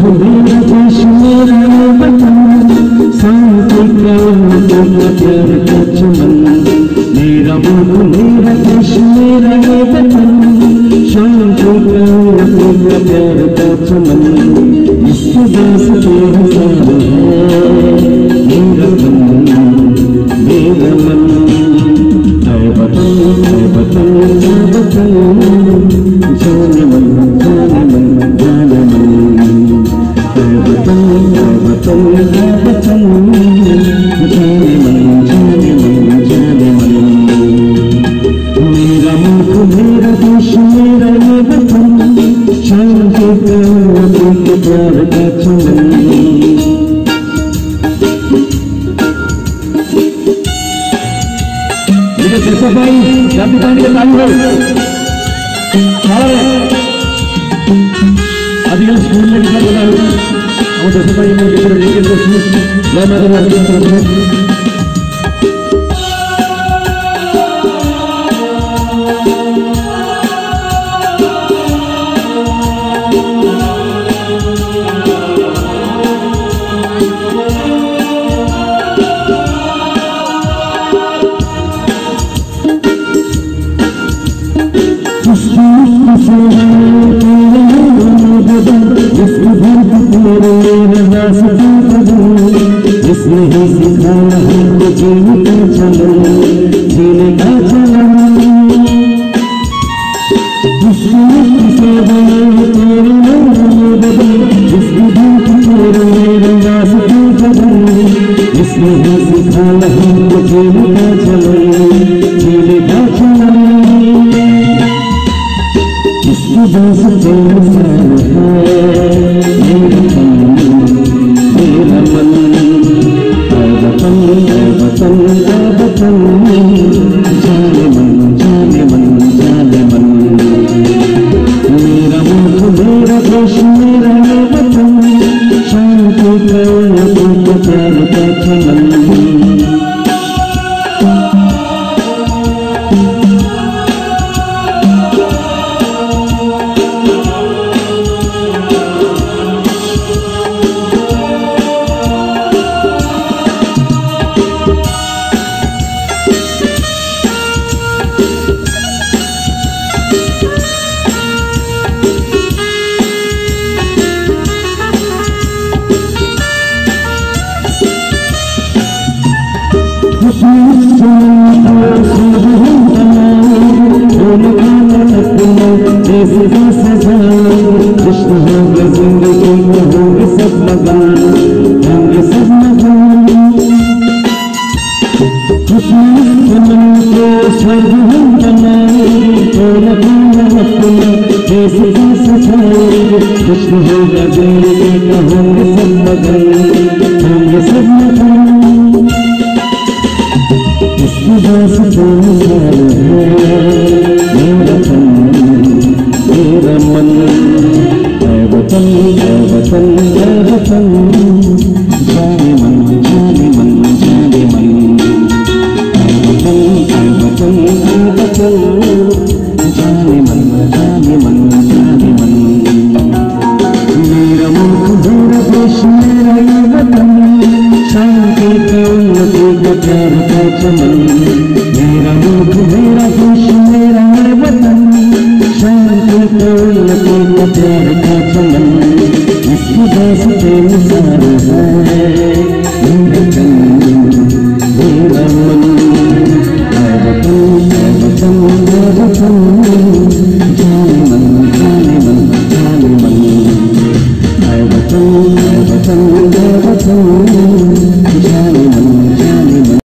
मेरा देश मेरा वतन, शांति का प्यार का चमन। मेरा मुल्क मेरा देश मेरा वतन, शांति का प्यार का चमन। इसके वास्ते हजार है मेरा मन, मेरा मन। है वतन है वतन है वतन, जाने मन जाने मन जाने मन। है वतन है वतन है वतन, जाने मन जाने मन जाने मन। मेरा मुल्क मेरा देश मेरा ये वतन, शांति का प्यार का चमन। जैसा भाई जाति पानी के ताली हो आदिवासी स्कूल में कितना बोला हम जैसा भाई में किसी लेके तो मैं इसने ही सिखाया हमको जीने का चलन, जीने का चलन। इसने सेवा तेरे बदल, इसने धूप तेरे मेरे वास्ते बदल। इसने ही सिखाया हमको जीने का चलन, जीने का चलन। इसकी वास्ते इंसान है मेरा मन, मेरा मन। वतन है वतन है वतन, जाने मन जाने मन जाने मन। मेरा मुल्क मेरा देश मेरा ये वतन, शांति का प्यार का चमन। कृष्ण होंगे जिंदगी में होंगे सब मगन, होंगे सब मगन। कृष्ण स्वर्ग हम बनाए, तो लगाना अपना जैसे